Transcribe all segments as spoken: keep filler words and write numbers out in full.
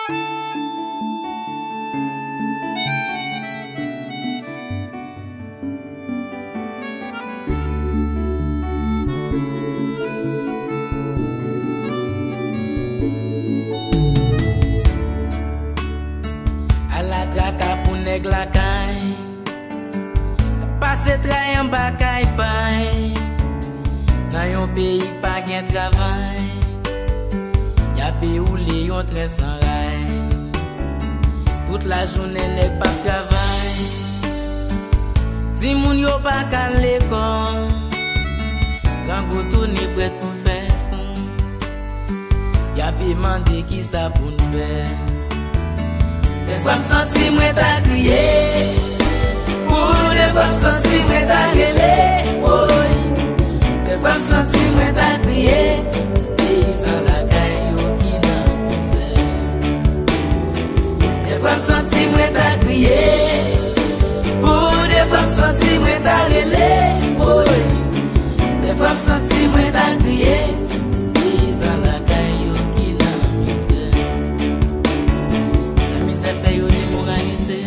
Nèg la caille, passe travail en bakay pay. Dans yon pays pas gen travail, y'a pe roule yon train sans rail. Toute la journée nèg pas travail, si moun yo pas ka l'école, quand go tourner prêt pour faire fond, y'a pe mandé qui ça pour nous faire. Des fois m'senti moi ta crier, oh des fois m'senti moi ta gueuler, oh des fois m'senti moi ta crier, ils en la caille qui n'a misère. Des fois m'senti moi ta crier, oh des fois m'senti moi ta gueuler, oh des fois m'senti moi ta crier, ils en la caille qui n'a misère. Fait yo démoralisé,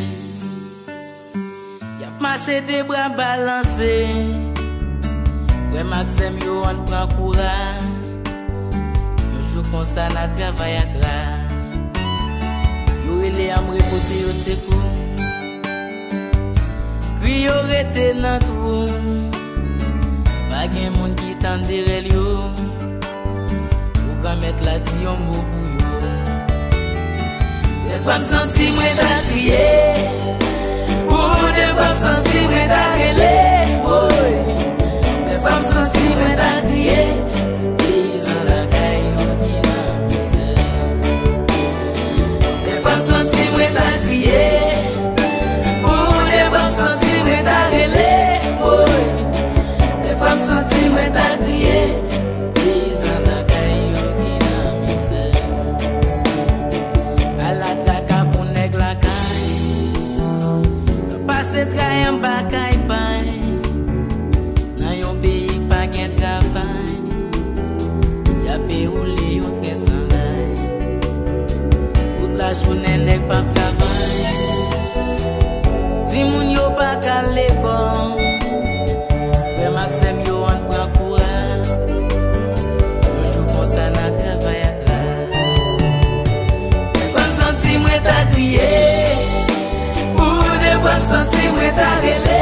y'a marché des bras balancés. Frère Maxime yo on prend courage, un jour comme ça n'a travail à crash. Yo ele am repoter yo secours, cri yo rete nan trou, pas gen moun qui tande derrière yo, ou ka mettre la ti yon mot pour yo. Des fois m'senti moi ta crier, oh des fois m'senti moi ta gueuler, oh des fois m'senti moi ta crier, ils en la caille qui n'a misère. Des fois m'senti moi ta crier, oh des fois m'senti moi ta gueuler, oh des fois m'senti moi ta crier, ils en la caille qui n'a misère. Passe travail en bakay pay, dans yon pays pas gen travail, y'a pe roule yon train sans rail. Toute la journée nèg pas travail, si moun yo pas ka l'école, frère Maxime yo on prend courage, un jour comme ça n'a travail à crash. Des fois m'senti moi ta crier, des fois m'senti moi ta gueuler.